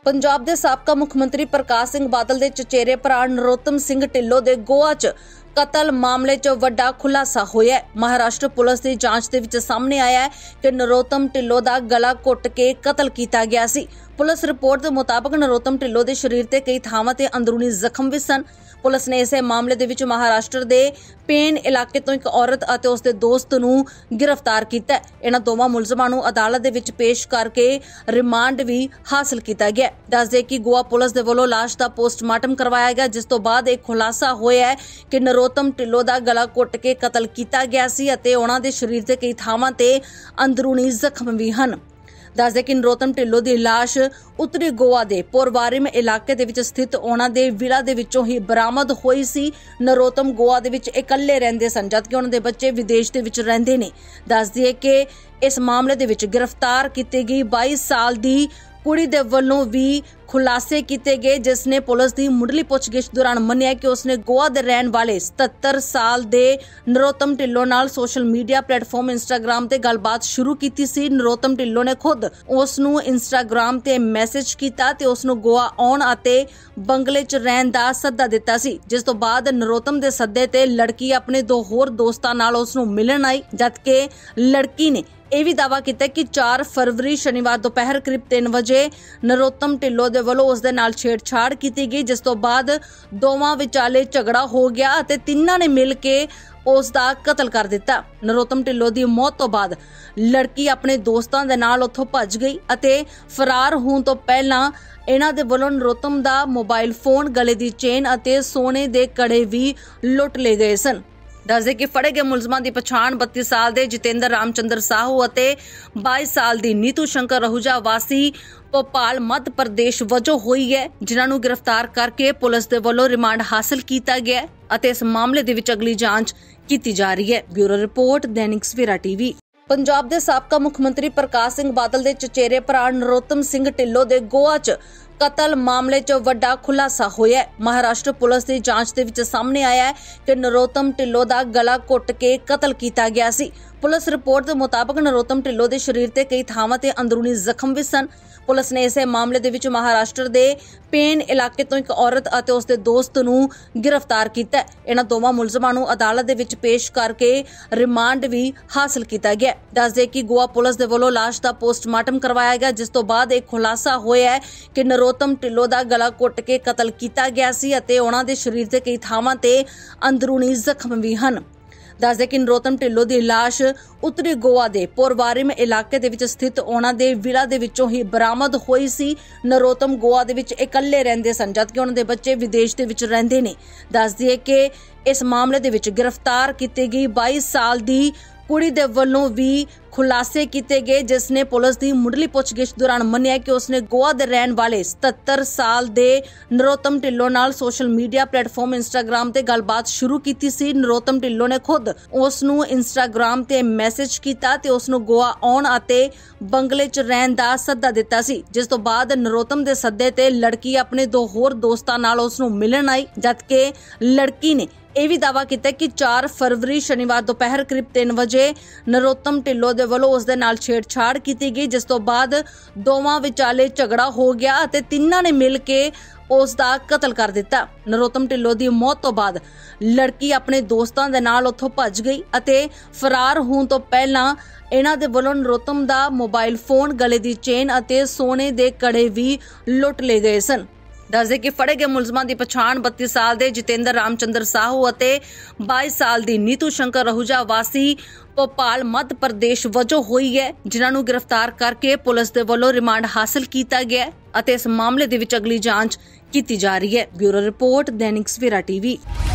पंजाब के साबका मुख्यमंत्री प्रकाश सिंह बादल के चचेरे भरा नरोत्तम सिंह ढिल्लों के गोआ च कतल मामले च वड्डा खुलासा होया है। महाराष्ट्र पुलिस की जांच दे विच सामने आया है कि नरोत्तम ढिल्लों का गला घुट के कतल किया गया सी। पुलिस रिपोर्ट के मुताबिक नरोत्तम ढिल्लों के शरीर ते कई थावां ते अंदरूनी जख्म भी सन। पुलिस ने इस मामले दे विच महाराष्ट्र के पेन इलाके तो एक औरत और उसके दोस्त नूं गिरफ्तार किया। इन्हां दोवां मुलजमां नूं अदालत दे विच पेश करके रिमांड भी हासिल किया गया। दस दे कि गोवा पुलिस दे वल्लों लाश का पोस्टमार्टम करवाया गया, जिस तो बाद एक खुलासा होया है कि नरोत्तम ढिल्लों का गला घुट के कतल किया गया सी अते उन्हां दे शरीर ते कई थावां ते अंदरूनी जख्म भी हन। दस दे कि नरोत्तम ढिल्लों की लाश उत्तरी गोवा के पोरवारिम इलाके दे विच स्थित उन्हां दे विला दे विचों ही बरामद हुई सी। नरोत्तम गोवा दे विच इकल्ले रहिंदे सन, जबकि उन्हां दे बच्चे विदेश दे विच रहिंदे ने। दस दिए कि इस मामले दे विच गिरफ्तार की गई 22 साल की कुड़ी दे वल्लों भी खुलासे किए गए, जिसने पुलिस की मुढ़ली पुछगिछ दौरान मन्निया कि उसने गोवा दे रहन वाले 77 साल के नरोत्तम ढिल्लों नाल सोशल मीडिया प्लेटफॉर्म इंस्टाग्राम ते गलबात शुरू की सी। नरोत्तम ढिल्लों ने खुद उसनू इंस्टाग्राम ते मैसेज किया ते उसनू गोवा आउण अते बंगले च रहन दा सद्दा दिता सी, जिस तो बाद नरोत्तम दे सद्दे ते लड़की अपने दो होर दोस्तां नाल उसनू मिलन आई, जबकि लड़की ने यह भी दावा किया कि 4 फरवरी शनिवार दोपहर करीब 3 बजे नरोत्तम ढिल्लों दे वल्लों उसदे नाल छेड़छाड़ की गई, जिस तो बाद दोवां विचाले झगड़ा हो गया अते तिन्नां ने मिल के उसका कतल कर दिता। नरोत्तम ढिल्लों की मौत तो बाद लड़की अपने दोस्तों दे नाल उत्थों भज गई अते फरार होने तो पहला इन्हां दे वल्लों नरोत्तम दा मोबाइल फोन, गले दी चेन अते सोने दे कड़े भी लुट ले गए सन। दस दे कि फड़े गए मुलजमां की पछाण 32 साल के जितेंद्र रामचंद्र साहू अते 22 साल की नीतू शंकर आहूजा वासी भोपाल मध्य प्रदेश वजों हुई है, जिन्हां नूं गिरफ्तार करके पुलिस दे वल्लों रिमांड हासिल किया गया अते इस मामले दे विच अगली जांच की जा रही है। Bureau report, Dainik Savera TV. Punjab के साबका मुख्यमंत्री प्रकाश सिंह बादल के चचेरे भरा नरोत्तम सिंह ढिल्लों के गोआ च कतल मामले च वड्डा खुलासा होया है। महाराष्ट्र पुलिस की जांच दे विच सामने आया है कि नरोत्तम ढिल्लों का गला घुट के कतल किया गया सी। पुलिस रिपोर्ट के मुताबिक नरोत्तम ढिल्लों के शरीर ते कई थावां ते अंदरूनी जख्म भी सन। पुलिस ने इस मामले दे विच महाराष्ट्र के पेन इलाके तो एक औरत और उसके दोस्त नूं गिरफ्तार किया। इन्हां दोवां मुलजमां नूं अदालत दे विच पेश करके रिमांड भी हासिल किया गया। दस दे कि गोवा पुलिस दे वल्लों लाश का पोस्टमार्टम करवाया गया, जिस तो बाद एक खुलासा होया है कि नरोत्तम ढिल्लों का गला घुट के कतल किया गया सी अते उन्हां दे शरीर ते कई थावां ते अंदरूनी जख्म भी हन। दस दे कि नरोत्तम ढिल्लों की लाश उत्तरी गोवा के पोरवारिम इलाके दे विच स्थित उन्हां दे विला दे विचों ही बरामद हुई सी। नरोत्तम गोवा दे विच इकल्ले रहिंदे सन, जबकि उन्हां दे बच्चे विदेश दे विच रहिंदे ने। दस दिए कि इस मामले दे विच गिरफ्तार की गई 22 साल की कुड़ी दे वल्लों भी खुलासे किए गए, जिसने पुलिस की मुढ़ली पुछगिछ दौरान मन्निया कि उसने गोवा दे रहन वाले 77 साल के नरोत्तम ढिल्लों नाल सोशल मीडिया प्लेटफॉर्म इंस्टाग्राम ते गलबात शुरू की सी। नरोत्तम ढिल्लों ने खुद उसनू इंस्टाग्राम ते मैसेज किया ते उसनू गोवा आउण अते बंगले च रहन दा सद्दा दिता सी, जिस तो बाद नरोत्तम दे सद्दे ते लड़की अपने 2 होर दोस्तां नाल उसनू मिलन आई, जबकि लड़की ने यह भी दावा किया कि 4 फरवरी शनिवार दोपहर करीब 3 बजे नरोत्तम ढिल्लों दे वल्लों उसदे नाल छेड़छाड़ की गई, जिस तो बाद दोवां विचाले झगड़ा हो गया अते तिन्नां ने मिल के उसका कतल कर दिता। नरोत्तम ढिल्लों की मौत तो बाद लड़की अपने दोस्तों दे नाल उत्थों भज गई अते फरार होने तो पहला इन्हां दे वल्लों नरोत्तम दा मोबाइल फोन, गले दी चेन अते सोने दे कड़े भी लुट ले गए सन। दस दे कि फड़े गए मुलजमां की पछाण 32 साल के जितेंद्र रामचंद्र साहू अते 22 साल की नीतू शंकर आहूजा वासी भोपाल मध्य प्रदेश वजों हुई है, जिन्हां नूं गिरफ्तार करके पुलिस दे वल्लों रिमांड हासिल किया गया अते इस मामले दे विच अगली जांच की जा रही है। Bureau report, Dainik Savera TV.